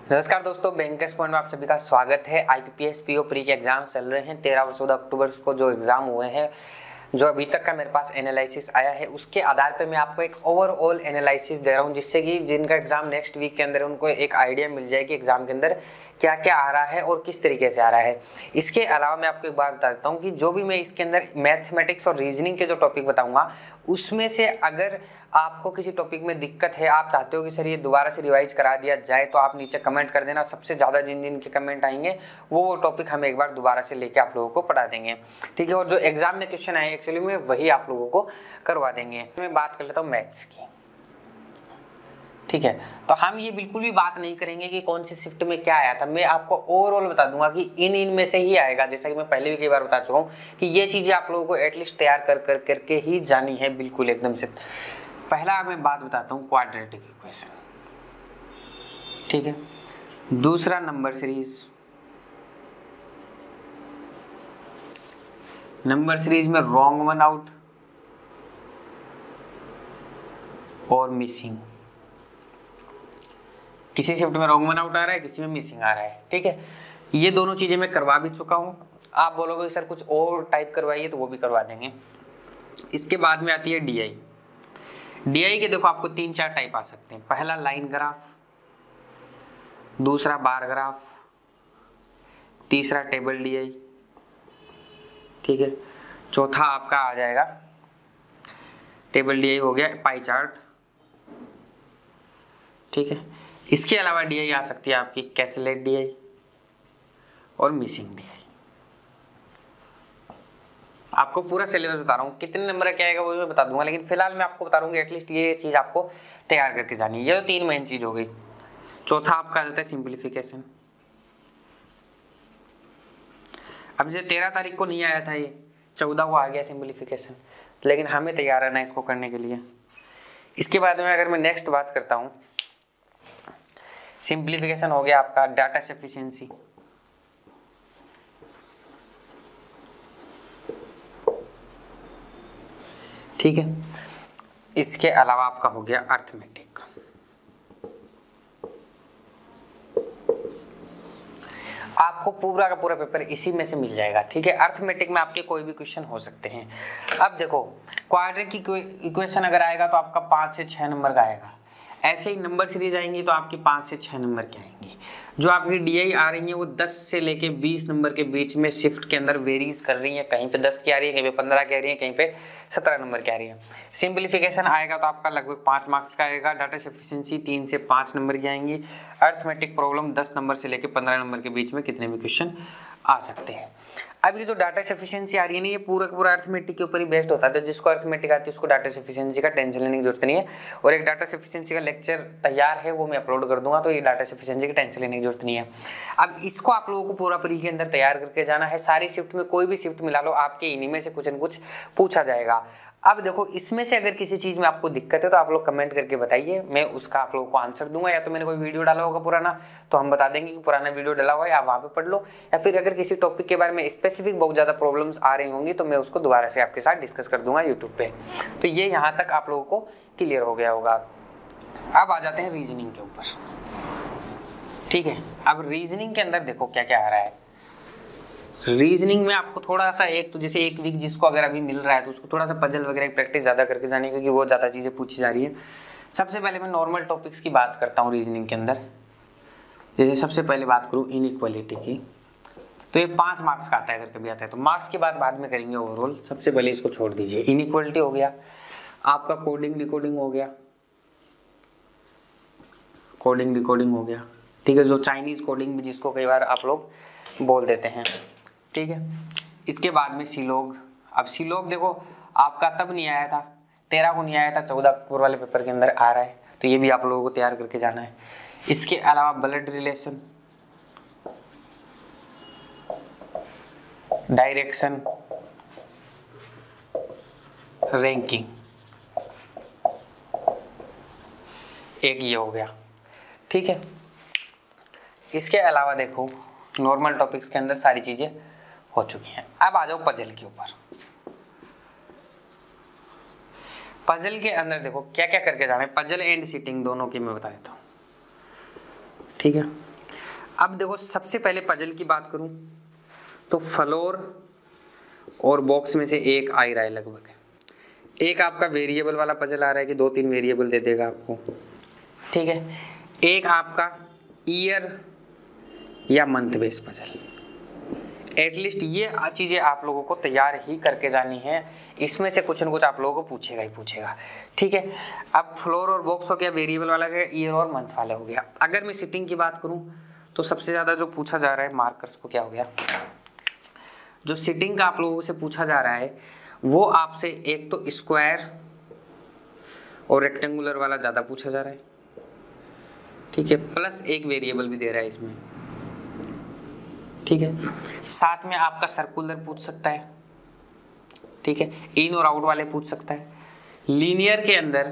नमस्कार दोस्तों, bankers point में आप सभी का स्वागत है। आईपीपीएस पीओ प्री के एग्जाम चल रहे हैं। 13 और 14 अक्टूबर को जो एग्जाम हुए हैं, जो अभी तक का मेरे पास एनालिसिस आया है, उसके आधार पे मैं आपको एक ओवरऑल एनालिसिस दे रहा हूं, जिससे कि जिनका एग्जाम नेक्स्ट वीक के अंदर है उनको एक आइडिया मिल जाए कि एग्जाम के अंदर क्या क्या आ रहा है और किस तरीके से आ रहा है। इसके अलावा मैं आपको एक बात बता देता हूँ कि जो भी मैं इसके अंदर मैथमेटिक्स और रीजनिंग के जो टॉपिक बताऊंगा, उसमें से अगर आपको किसी टॉपिक में दिक्कत है, आप चाहते हो कि सर ये दोबारा से रिवाइज करा दिया जाए, तो आप नीचे कमेंट कर देना। सबसे ज़्यादा जिन जिन के कमेंट आएंगे वो टॉपिक हम एक बार दोबारा से लेके आप लोगों को पढ़ा देंगे, ठीक है। और जो एग्जाम में क्वेश्चन आए एक्चुअली में वही आप लोगों को करवा देंगे। मैं बात कर लेता हूँ मैथ्स की, ठीक है। तो हम ये बिल्कुल भी बात नहीं करेंगे कि कौन सी शिफ्ट में क्या आया था, मैं आपको ओवरऑल बता दूंगा कि इन में से ही आएगा। जैसा कि मैं पहले भी कई बार बता चुका हूँ कि ये चीज़ें आप लोगों को एटलीस्ट तैयार करके ही जानी है, बिल्कुल एकदम से। पहला मैं बात बताता हूँ क्वाड्रेटिक इक्वेशन, ठीक है। दूसरा नंबर सीरीज में रॉन्ग वन आउट और मिसिंग। किसी शिफ्ट में रॉन्ग वन आउट आ रहा है, किसी में मिसिंग आ रहा है, ठीक है। ये दोनों चीजें मैं करवा भी चुका हूं। आप बोलोगे सर कुछ और टाइप करवाइए, तो वो भी करवा देंगे। इसके बाद में आती है डीआई। डीआई के देखो आपको 3-4 टाइप आ सकते हैं। पहला लाइन ग्राफ, दूसरा बार ग्राफ, तीसरा टेबल डीआई, ठीक है। चौथा आपका आ जाएगा टेबल डीआई हो गया पाई चार्ट, ठीक है। इसके अलावा डीआई आ सकती है आपकी कैसलेट डीआई और मिसिंग डीआई। आपको पूरा सिलेबस बता रहा हूँ, कितने नंबर क्या आएगा वो मैं बता दूंगा, लेकिन फिलहाल मैं आपको बता रहा हूँ कि एटलीस्ट ये चीज़ आपको तैयार करके जानी है। ये तो 3 मेन चीज़ हो गई। चौथा आपका आ जाता है सिंप्लीफिकेशन। अब जैसे 13 तारीख को नहीं आया था, ये 14 को आ गया सिंप्लीफिकेशन, लेकिन हमें तैयार रहना है इसको करने के लिए। इसके बाद में अगर मैं नेक्स्ट बात करता हूँ, सिंप्लीफिकेशन हो गया आपका डाटा सफिशिएंसी, ठीक है। इसके अलावा आपका हो गया अर्थमेटिक। आपको पूरा का पूरा पेपर इसी में से मिल जाएगा, ठीक है। अर्थमेटिक में आपके कोई भी क्वेश्चन हो सकते हैं। अब देखो क्वाड्रेटिक इक्वेशन अगर आएगा तो आपका 5 से 6 नंबर का आएगा। ऐसे ही नंबर सीरीज आएंगी तो आपकी 5 से 6 नंबर की आएंगी। जो आपकी डीआई आ रही है वो 10 से लेके 20 नंबर के बीच में शिफ्ट के अंदर वेरीज कर रही है। कहीं पे 10 की आ रही है, कहीं पे 15 की आ रही है, कहीं पे 17 नंबर की आ रही है। सिंप्लीफिकेशन आएगा तो आपका लगभग 5 मार्क्स का आएगा। डाटा सफिशिएंसी 3 से 5 नंबर की आएंगी। अर्थमेटिक प्रॉब्लम 10 नंबर से लेके 15 नंबर के बीच में कितने भी क्वेश्चन आ सकते हैं। अब ये जो डाटा सफिशिएंसी आ रही है ना, ये पूरा का पूरा अर्थमेटिक के ऊपर ही बेस्ड होता है। तो जिसको अर्थमेटिक आती है उसको डाटा सफिशिएंसी का टेंशन लेने की जरूरत नहीं है। और एक डाटा सफिशिएंसी का लेक्चर तैयार है, वो मैं अपलोड कर दूंगा, तो ये डाटा सफिशिएंसी की टेंशन लेने की जरूरत नहीं है। अब इसको आप लोगों को पूरा प्री के अंदर तैयार करके जाना है। सारी शिफ्ट में कोई भी शिफ्ट मिला लो, आपके इन्हीं में से कुछ न कुछ पूछा जाएगा। अब देखो इसमें से अगर किसी चीज़ में आपको दिक्कत है तो आप लोग कमेंट करके बताइए, मैं उसका आप लोगों को आंसर दूंगा। या तो मैंने कोई वीडियो डाला होगा पुराना, तो हम बता देंगे कि पुराना वीडियो डाला हुआ है, आप वहाँ पे पढ़ लो। या फिर अगर किसी टॉपिक के बारे में स्पेसिफिक बहुत ज़्यादा प्रॉब्लम्स आ रही होंगी तो मैं उसको दोबारा से आपके साथ डिस्कस कर दूंगा यूट्यूब पे। तो ये यहाँ तक आप लोगों को क्लियर हो गया होगा। अब आ जाते हैं रीजनिंग के ऊपर, ठीक है। अब रीजनिंग के अंदर देखो क्या क्या आ रहा है। रीजनिंग में आपको थोड़ा सा एक तो जैसे एक वीक जिसको अगर अभी मिल रहा है तो उसको थोड़ा सा पजल वगैरह की प्रैक्टिस ज़्यादा करके जानी, क्योंकि वो ज़्यादा चीज़ें पूछी जा रही है। सबसे पहले मैं नॉर्मल टॉपिक्स की बात करता हूँ रीजनिंग के अंदर। जैसे सबसे पहले बात करूँ इनइक्वालिटी की, तो ये 5 मार्क्स का आता है अगर कभी आता है। तो मार्क्स की बात बाद में करेंगे ओवरऑल, सबसे पहले इसको छोड़ दीजिए। इनइक्वालिटी हो गया आपका, कोडिंग डिकोडिंग हो गया, कोडिंग डिकोडिंग हो गया, ठीक है। जो चाइनीज़ कोडिंग भी जिसको कई बार आप लोग बोल देते हैं, ठीक है। इसके बाद में सीलोग। अब सीलोग देखो आपका तब नहीं आया था, 13 को नहीं आया था, 14 अक्टूबर वाले पेपर के अंदर आ रहा है, तो ये भी आप लोगों को तैयार करके जाना है। इसके अलावा ब्लड रिलेशन, डायरेक्शन, रैंकिंग, एक ये हो गया, ठीक है। इसके अलावा देखो नॉर्मल टॉपिक्स के अंदर सारी चीजें हो चुकी हैं। अब आ जाओ पजल के ऊपर। पजल के अंदर देखो क्या क्या करके जाना है। पजल एंड सीटिंग दोनों की मैं बता देता हूँ, ठीक है। अब देखो सबसे पहले पजल की बात करूं तो फ्लोर और बॉक्स में से एक आ रहा है लगभग। एक आपका वेरिएबल वाला पजल आ रहा है कि 2-3 वेरिएबल दे देगा आपको, ठीक है। एक आपका ईयर या मंथ बेस पजल। एटलीस्ट ये चीज़ें आप लोगों को तैयार ही करके जानी है, इसमें से कुछ न कुछ आप लोगों को पूछेगा ही पूछेगा, ठीक है। अब फ्लोर और बॉक्स हो गया, वेरिएबल वाला हो गया, ईयर और मंथ वाला हो गया। अगर मैं सिटिंग की बात करूं तो सबसे ज़्यादा जो पूछा जा रहा है मार्कर्स को क्या हो गया, जो सिटिंग का आप लोगों से पूछा जा रहा है वो आपसे एक तो स्क्वायर और रेक्टेंगुलर वाला ज़्यादा पूछा जा रहा है, ठीक है। प्लस एक वेरिएबल भी दे रहा है इसमें, ठीक है। साथ में आपका सर्कुलर पूछ सकता है, ठीक है। इन और आउट वाले पूछ सकता है। लीनियर के अंदर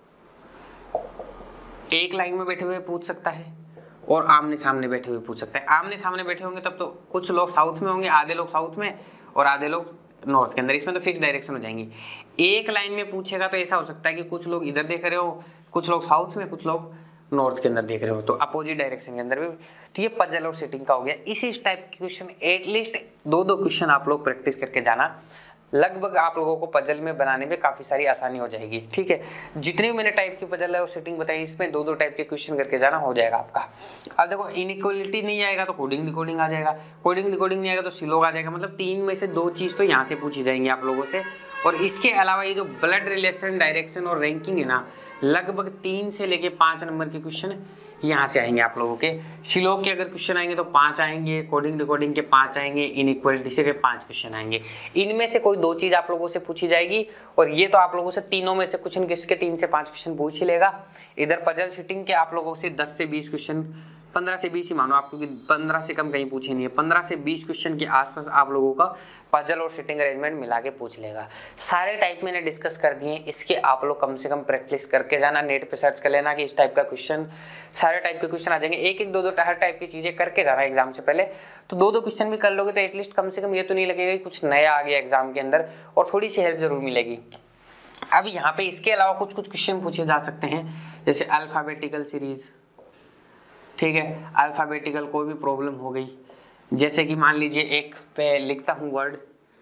एक लाइन में बैठे हुए पूछ सकता है और आमने सामने बैठे हुए पूछ सकता है। आमने सामने बैठे होंगे तब तो कुछ लोग साउथ में होंगे, आधे लोग साउथ में और आधे लोग नॉर्थ के अंदर, इसमें तो फिक्स डायरेक्शन हो जाएंगी। एक लाइन में पूछेगा तो ऐसा हो सकता है कि कुछ लोग इधर देख रहे हो, कुछ लोग साउथ में, कुछ लोग नॉर्थ के अंदर देख रहे हो, तो अपोजिट डायरेक्शन के अंदर भी। तो ये पजल और सिटिंग का हो गया। इसी टाइप के क्वेश्चन एटलीस्ट 2-2 क्वेश्चन आप लोग प्रैक्टिस करके जाना, लगभग आप लोगों को पजल में बनाने में काफ़ी सारी आसानी हो जाएगी, ठीक है। जितनी मैंने टाइप की पजल है और सिटिंग बताई, इसमें 2-2 टाइप के क्वेश्चन करके जाना हो जाएगा आपका। अब देखो इनइक्वालिटी नहीं आएगा तो कोडिंग डिकोडिंग आ जाएगा, कोडिंग डिकोडिंग नहीं आएगा तो सिलोग आ जाएगा। मतलब 3 में से 2 चीज़ तो यहाँ से पूछी जाएंगी आप लोगों से। और इसके अलावा ये जो ब्लड रिलेशन, डायरेक्शन और रैंकिंग है ना, लगभग 3 से लेके 5 नंबर के क्वेश्चन यहाँ से आएंगे आप लोगों के। सिलोग के अगर क्वेश्चन आएंगे तो 5 आएंगे, कोडिंग डिकोडिंग के 5 आएंगे, इनइक्वालिटी से के 5 क्वेश्चन आएंगे। इनमें से कोई 2 चीज़ आप लोगों से पूछी जाएगी और ये तो आप लोगों से तीनों में से कुछ न किसके 3 से 5 क्वेश्चन पूछ ही लेगा। इधर पजल सिटिंग के आप लोगों से 10 से 20 क्वेश्चन, 15 से 20 ही मानो आप, क्योंकि 15 से कम कहीं पूछे नहीं है। 15 से 20 क्वेश्चन के आसपास आप लोगों का पजल और सिटिंग अरेंजमेंट मिला के पूछ लेगा। सारे टाइप मैंने डिस्कस कर दिए, इसके आप लोग कम से कम प्रैक्टिस करके जाना। नेट पे सर्च कर लेना कि इस टाइप का क्वेश्चन, सारे टाइप के क्वेश्चन आ जाएंगे। एक एक 2-2 हर टाइप की चीज़ें करके जाना एग्जाम से पहले। तो 2-2 क्वेश्चन भी कर लोगे तो एटलीस्ट कम से कम ये तो नहीं लगेगा कि कुछ नया आ गया एग्जाम के अंदर, और थोड़ी सी हेल्प जरूर मिलेगी। अब यहाँ पे इसके अलावा कुछ कुछ क्वेश्चन पूछे जा सकते हैं, जैसे अल्फ़ाबेटिकल सीरीज, ठीक है। अल्फ़ाबेटिकल कोई भी प्रॉब्लम हो गई, जैसे कि मान लीजिए एक पे लिखता हूँ वर्ड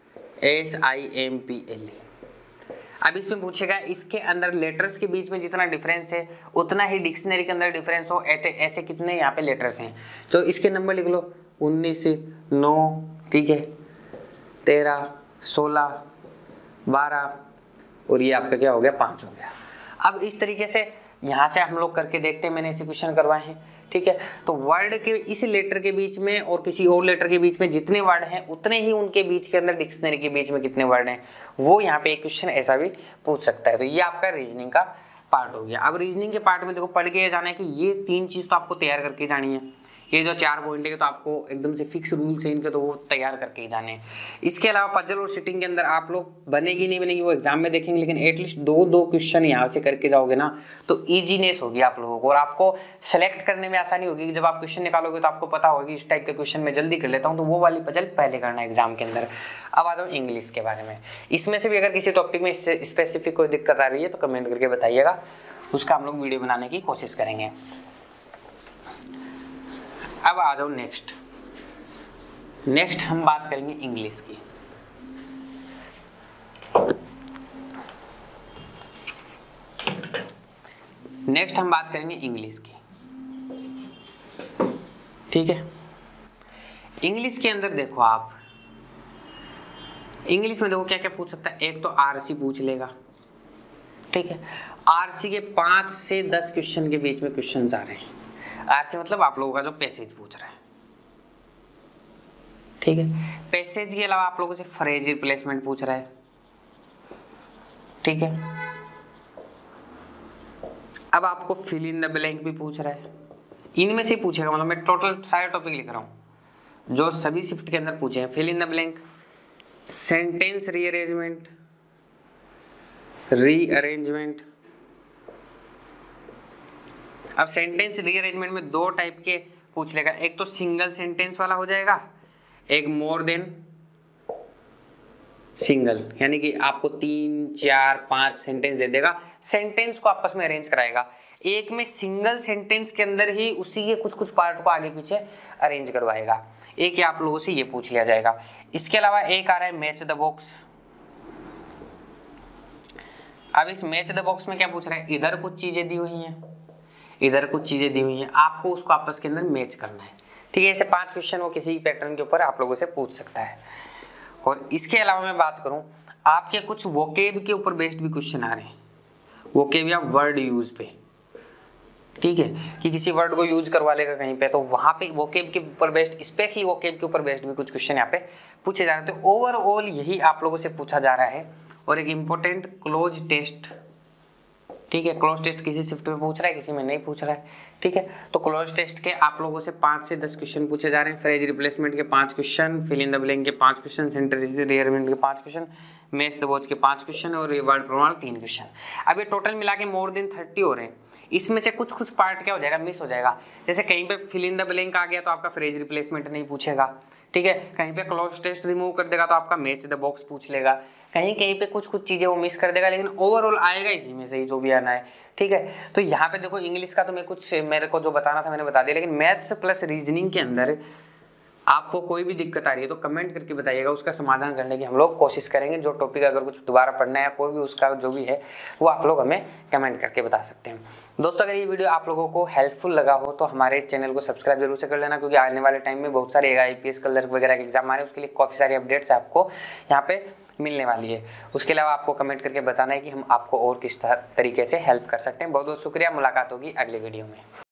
SIMPLE। अब इसमें पूछेगा इसके अंदर लेटर्स के बीच में जितना डिफरेंस है उतना ही डिक्शनरी के अंदर डिफरेंस हो, ऐसे कितने यहाँ पे लेटर्स हैं। तो इसके नंबर लिख लो 19, 9, ठीक है, 13, 16, 12 और ये आपका क्या हो गया 5 हो गया। अब इस तरीके से यहाँ से हम लोग करके देखते हैं, मैंने ऐसे क्वेश्चन करवाए हैं, ठीक है। तो वर्ड के इस लेटर के बीच में और किसी और लेटर के बीच में जितने वर्ड हैं उतने ही उनके बीच के अंदर डिक्शनरी के बीच में कितने वर्ड हैं, वो यहाँ पे एक क्वेश्चन ऐसा भी पूछ सकता है। तो ये आपका रीजनिंग का पार्ट हो गया। अब रीजनिंग के पार्ट में देखो पढ़ के ये जाना है कि ये 3 चीज़ तो आपको तैयार करके जानी है। ये जो 4 पॉइंट है तो आपको एकदम से फिक्स रूल्स हैं इनके, तो वो तैयार करके ही जाने हैं। इसके अलावा पजल और सिटिंग के अंदर आप लोग बनेगी नहीं बनेगी वो एग्जाम में देखेंगे, लेकिन एटलीस्ट 2-2 क्वेश्चन यहाँ से करके जाओगे ना तो ईजीनेस होगी आप लोगों को, और आपको सेलेक्ट करने में आसानी होगी। जब आप क्वेश्चन निकालोगे तो आपको पता होगा कि इस टाइप के क्वेश्चन मैं जल्दी कर लेता हूँ, तो वो वाली पजल पहले करना है एग्जाम के अंदर। अब आ जाओ इंग्लिश के बारे में। इसमें से भी अगर किसी टॉपिक में स्पेसिफिक कोई दिक्कत आ रही है तो कमेंट करके बताइएगा, उसका हम लोग वीडियो बनाने की कोशिश करेंगे। अब आ जाओ नेक्स्ट हम बात करेंगे इंग्लिश की। नेक्स्ट हम बात करेंगे इंग्लिश की, ठीक है। इंग्लिश के अंदर देखो आप, इंग्लिश में देखो क्या क्या पूछ सकता है। एक तो आरसी पूछ लेगा, ठीक है। आरसी के 5 से 10 क्वेश्चन के बीच में क्वेश्चंस आ रहे हैं। आरसी मतलब आप लोगों का जो पैसेज पूछ रहा है, ठीक है। पैसेज के अलावा आप लोगों से फ्रेज रिप्लेसमेंट पूछ रहा है, ठीक है। अब आपको फिल इन द ब्लैंक भी पूछ रहा है। इनमें से पूछेगा, मतलब मैं टोटल सारे टॉपिक लिख रहा हूं जो सभी शिफ्ट के अंदर पूछे हैं। Fill in the blank, sentence rearrangement, rearrangement. अब सेंटेंस रीअरेंजमेंट में 2 टाइप के पूछ लेगा, एक तो सिंगल सेंटेंस वाला हो जाएगा, एक मोर देन सिंगल, यानी कि आपको 3, 4, 5 सेंटेंस दे देगा, सेंटेंस को आपस में अरेंज कराएगा। एक में सिंगल सेंटेंस के अंदर ही उसी के कुछ कुछ पार्ट को आगे पीछे अरेंज करवाएगा। एक आप लोगों से ये पूछ लिया जाएगा। इसके अलावा एक आ रहा है मैच द बॉक्स। अब इस मैच द बॉक्स में क्या पूछ रहा है, इधर कुछ चीजें दी हुई हैं, इधर कुछ चीजें दी हुई हैं, आपको उसको आपस के अंदर मैच करना है। ठीक है, ऐसे 5 क्वेश्चन वो किसी पैटर्न के ऊपर आप लोगों से पूछ सकता है। और इसके अलावा मैं बात करूं, आपके कुछ वोकेब के ऊपर बेस्ड भी क्वेश्चन आ रहे हैं, वोकेब या वर्ड यूज पे। ठीक है, कि किसी वर्ड को यूज करवा लेगा कहीं पे, तो वहां पे वोकेब के ऊपर बेस्ड, स्पेशली वोकेब के ऊपर बेस्ड भी कुछ क्वेश्चन यहाँ पे पूछे जा रहे हैं। तो ओवरऑल यही आप लोगों से पूछा जा रहा है। और एक इंपॉर्टेंट क्लोज टेस्ट। ठीक है, क्लोज टेस्ट किसी शिफ्ट में पूछ रहा है, किसी में नहीं पूछ रहा है। ठीक है, तो क्लोज टेस्ट के आप लोगों से 5 से 10 क्वेश्चन पूछे जा रहे हैं। फ्रेज रिप्लेसमेंट के 5 question, fill in the blank के 5 क्वेश्चन, सेंटर रियरमेंट के 5 क्वेश्चन, मैच द वॉच के 5 क्वेश्चन और ये वर्ड प्रमाण 3 क्वेश्चन। अब ये टोटल मिला के मोर देन 30 हो रहे हैं। इसमें से कुछ कुछ पार्ट क्या हो जाएगा, मिस हो जाएगा। जैसे कहीं पे फिल इन द ब्लैंक आ गया तो आपका फ्रेज रिप्लेसमेंट नहीं पूछेगा। ठीक है, कहीं पे क्लोज टेस्ट रिमूव कर देगा तो आपका मैच द बॉक्स पूछ लेगा। कहीं कहीं पे कुछ कुछ चीजें वो मिस कर देगा, लेकिन ओवरऑल आएगा इसी में से ही जो भी आना है। ठीक है, तो यहाँ पे देखो इंग्लिश का तो मैं कुछ मेरे को जो बताना था मैंने बता दिया, लेकिन मैथ्स प्लस रीजनिंग के अंदर आपको कोई भी दिक्कत आ रही है तो कमेंट करके बताइएगा, उसका समाधान करने की हम लोग कोशिश करेंगे। जो टॉपिक अगर कुछ दोबारा पढ़ना है या कोई भी उसका जो भी है वो आप लोग हमें कमेंट करके बता सकते हैं। दोस्तों, अगर ये वीडियो आप लोगों को हेल्पफुल लगा हो तो हमारे चैनल को सब्सक्राइब जरूर से कर लेना, क्योंकि आने वाले टाइम में बहुत सारे IPS क्लर्क वगैरह के एग्जाम आ रहे हैं, उसके लिए काफ़ी सारी अपडेट्स आपको यहाँ पे मिलने वाली है। उसके अलावा आपको कमेंट करके बताना है कि हम आपको और किस तरीके से हेल्प कर सकते हैं। बहुत बहुत शुक्रिया, मुलाकात होगी अगले वीडियो में।